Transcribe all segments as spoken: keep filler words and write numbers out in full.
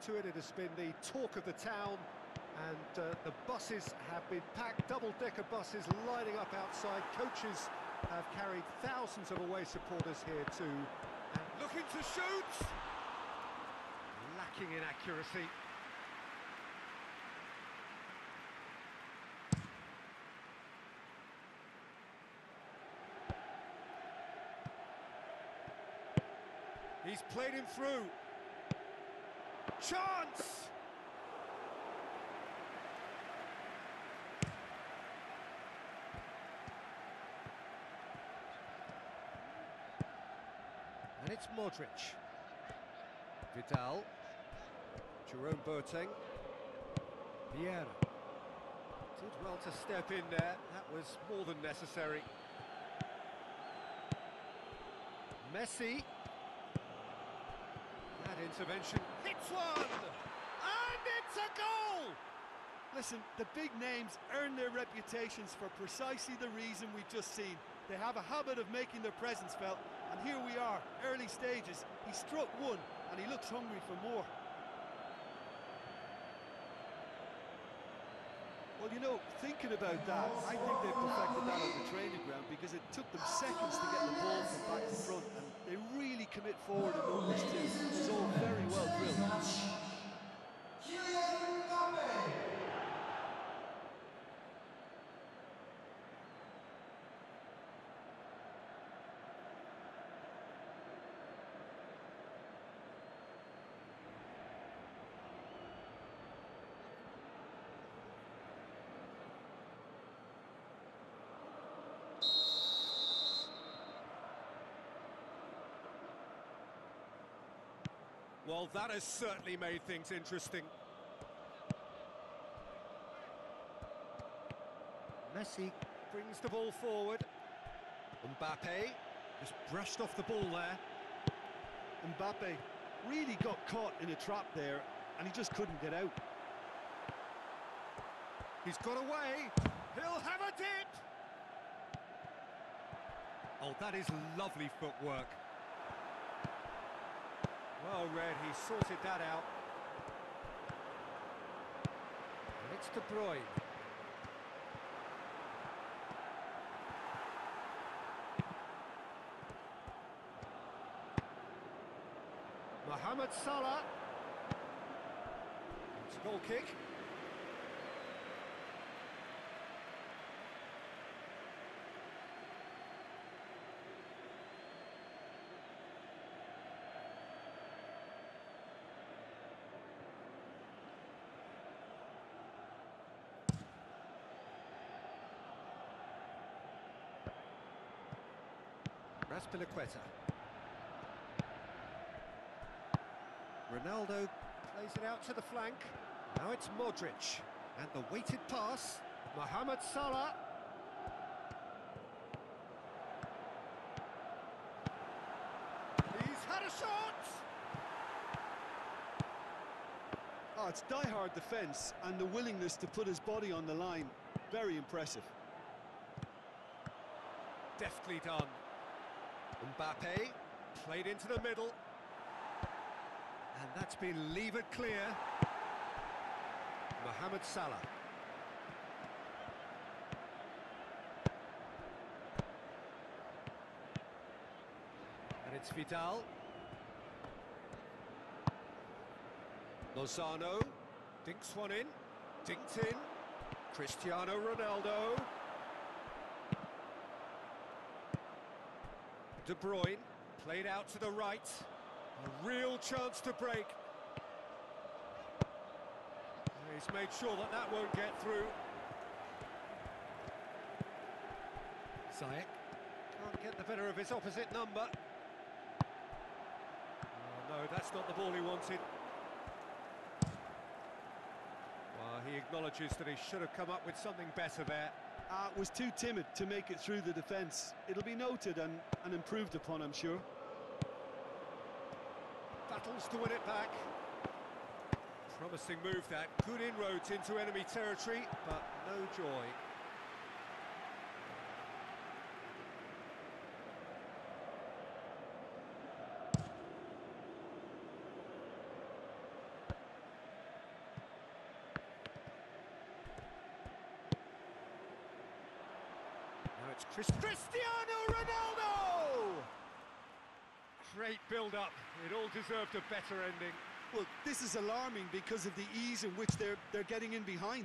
to it, it has been the talk of the town, and uh, the buses have been packed, double-decker buses lining up outside. Coaches have carried thousands of away supporters here too. And looking to shoot! Lacking in accuracy. He's played him through. Chance! And it's Modric. Vidal. Jerome Boateng. Vieira. Did well to step in there. That was more than necessary. Messi. That intervention hits one! And it's a goal! Listen, the big names earn their reputations for precisely the reason we've just seen. They have a habit of making their presence felt, and here we are, early stages. He struck one, and he looks hungry for more. Well, you know, thinking about that, I think they perfected that on the training ground because it took them seconds to get the ball from back to front, and they really commit forward in numbers too. It was all very well drilled. Well, that has certainly made things interesting. Messi brings the ball forward. Mbappe just brushed off the ball there. Mbappe really got caught in a trap there, and he just couldn't get out. He's got away. He'll have a dip. Oh, that is lovely footwork. Well read, he sorted that out. And it's De Bruyne. Mohamed Salah. It's a goal kick. Azpilicueta. Ronaldo plays it out to the flank. Now it's Modric. And the weighted pass. Mohamed Salah. He's had a shot! Oh, it's die-hard defence and the willingness to put his body on the line. Very impressive. Deftly done. Mbappe played into the middle, and that's been levered clear. Mohamed Salah. And it's Vidal. Lozano dinks one in, dinked in. Cristiano Ronaldo. De Bruyne, played out to the right. A real chance to break. He's made sure that that won't get through. Ziyech can't get the better of his opposite number. Oh, no, that's not the ball he wanted. Well, he acknowledges that he should have come up with something better there. Uh, was too timid to make it through the defence. It'll be noted and, and improved upon, I'm sure. Battles to win it back. Promising move that. Good inroads into enemy territory, but no joy. it's Chris Cristiano Ronaldo! Great build-up. It all deserved a better ending. Well, this is alarming because of the ease in which they're, they're getting in behind.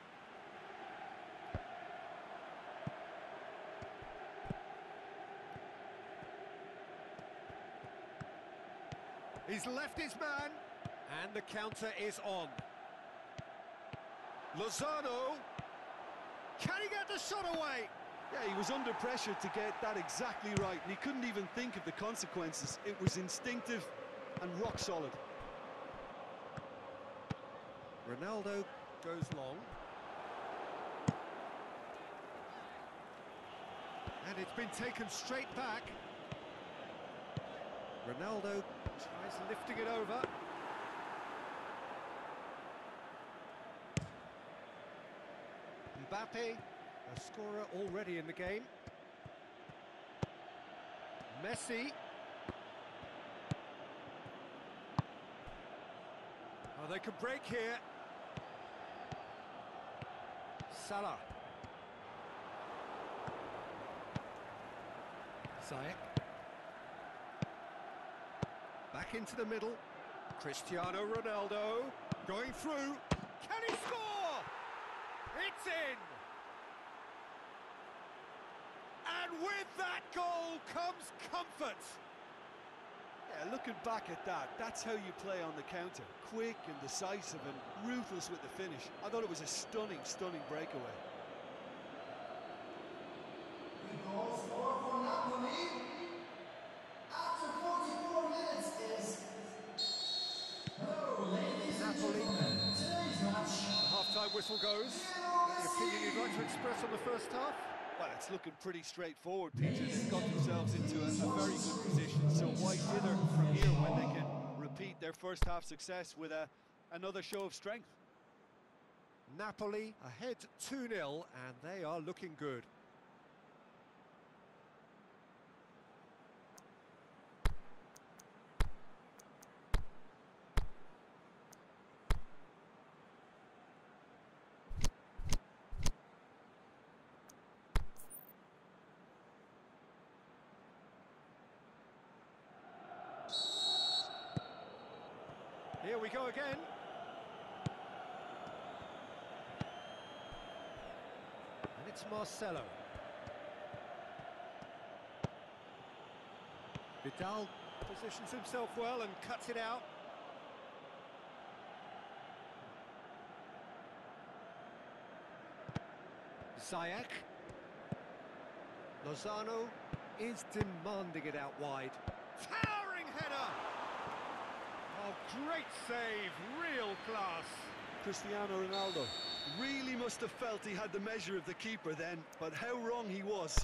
He's left his man, and the counter is on. Lozano, can he get the shot away? Yeah, he was under pressure to get that exactly right, and he couldn't even think of the consequences. It was instinctive and rock solid. Ronaldo goes long. And it's been taken straight back. Ronaldo tries lifting it over. Mbappe, a scorer already in the game. Messi. Oh, they could break here. Salah. Ziyech. Back into the middle. Cristiano Ronaldo going through. Can he score? It's in! And with that goal comes comfort. Yeah, looking back at that, that's how you play on the counter. Quick and decisive and ruthless with the finish. I thought it was a stunning, stunning breakaway. The goal scorer for Napoli after forty-four minutes is... Hello, ladies and gentlemen. Today's match. The half-time whistle goes. Any opinion you'd like to express on the first half? Well, it's looking pretty straightforward, Peter. They've got themselves into a, a very good position, so why dither from here when they can repeat their first half success with a, another show of strength? Napoli ahead two nil, and they are looking good. Here we go again. And it's Marcelo. Vidal positions himself well and cuts it out. Ziyech. Lozano is demanding it out wide. Towering header! Oh, great save, real class. Cristiano Ronaldo really must have felt he had the measure of the keeper then, but how wrong he was.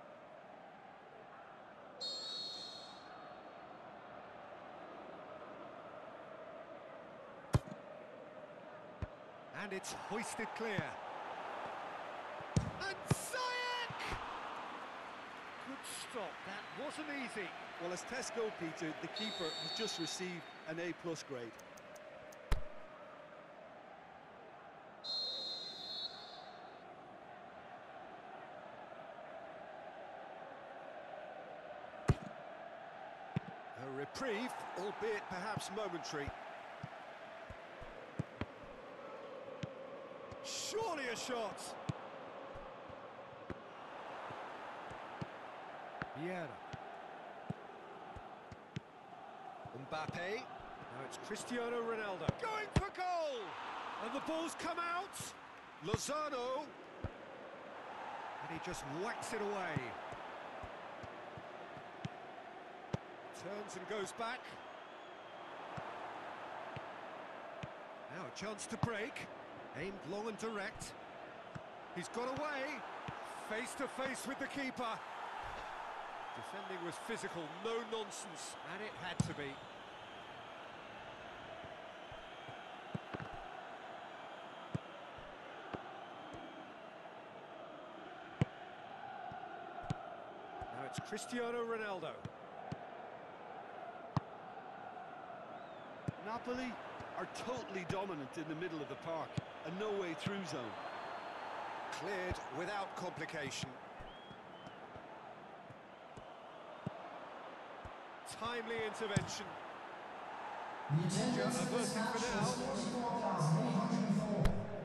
And it's hoisted clear. And Ziyech! Good stop, that wasn't easy. Well, as tests go, Peter, the keeper has just received an A plus grade. A reprieve, albeit perhaps momentary. Surely a shot. Vieira. Mbappe. Now it's Cristiano Ronaldo. Going for goal! And the ball's come out. Lozano. And he just whacks it away. Turns and goes back. Now a chance to break. Aimed long and direct. He's got away. Face to face with the keeper. Defending was physical, no nonsense, and it had to be. Now it's Cristiano Ronaldo. Napoli are totally dominant in the middle of the park, a no-way-through zone. Cleared without complication. timely intervention. The attendance for this match is forty-four thousand eight hundred four.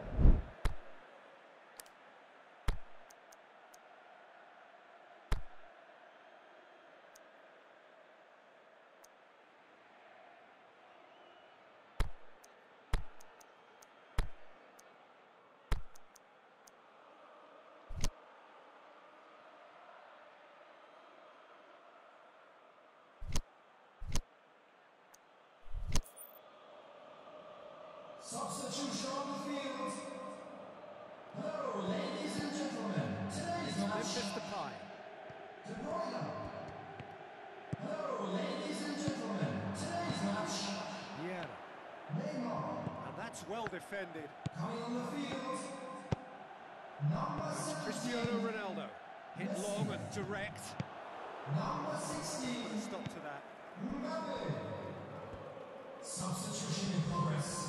Substitution on the field. Hello, ladies and gentlemen. Today's match. Memphis Depay. De Bruyne. Hello, ladies and gentlemen. Today's match. Vieira. Neymar. And that's well defended. Coming on the field. Number Cristiano seventeen. Ronaldo. Hit long and direct. Number sixteen. Stop to that. Mbappe. Substitution in progress.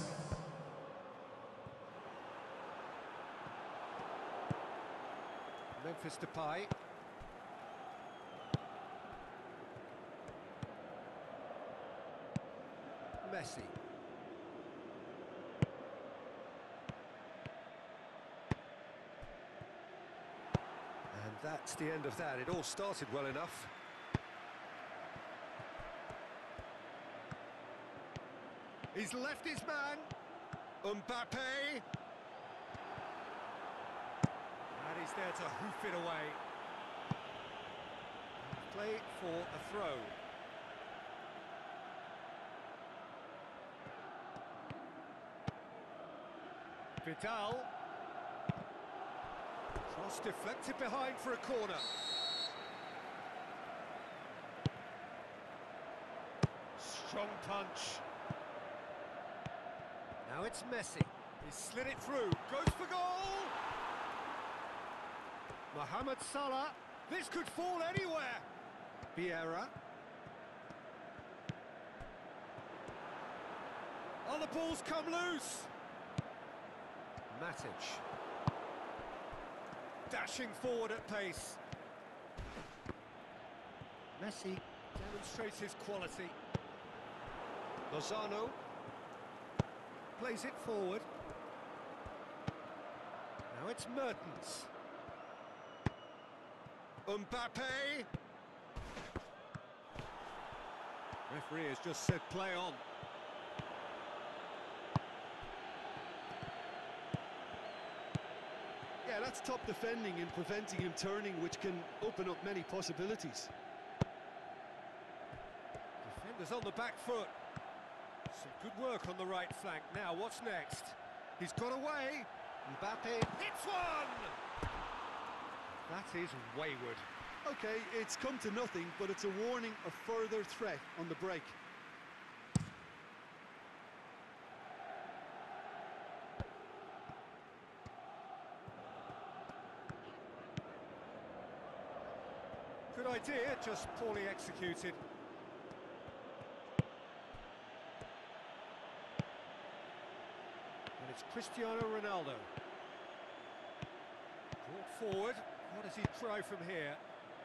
Memphis Depay. Messi. And that's the end of that. It all started well enough. He's left his man. Mbappe. And he's there to hoof it away. Play for a throw. Vidal. Cross deflected behind for a corner. Strong punch. Now it's Messi. He slid it through. Goes for goal! Mohamed Salah. This could fall anywhere. Vieira. Oh, the ball's come loose. Matic. Dashing forward at pace. Messi demonstrates his quality. Lozano plays it forward. Now it's Mertens. Mbappe. Referee has just said play on. Yeah, that's top defending and preventing him turning, which can open up many possibilities. Defenders on the back foot. Some good work on the right flank. Now, what's next? He's got away. Mbappe hits one! That is wayward. Okay, it's come to nothing, but it's a warning of further threat on the break. Good idea, just poorly executed. And it's Cristiano Ronaldo. Brought forward. What does he try from here?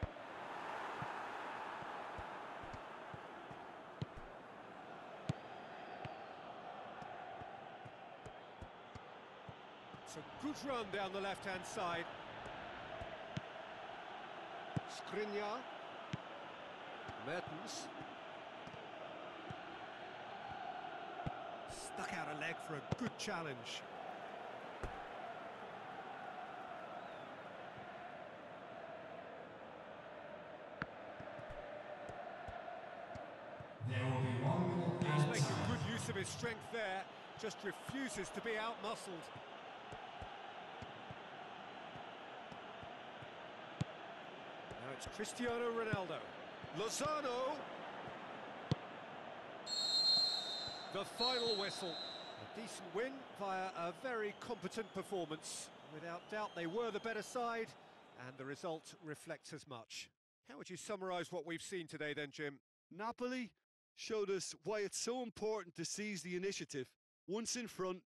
It's a good run down the left-hand side. Skriniar. Mertens. Stuck out a leg for a good challenge. There will be one minute He's added making time. good use of his strength there, just refuses to be out-muscled. Now it's Cristiano Ronaldo. Lozano! The final whistle. A decent win via a very competent performance. Without doubt, they were the better side, and the result reflects as much. How would you summarise what we've seen today then, Jim? Napoli showed us why it's so important to seize the initiative. Once in front,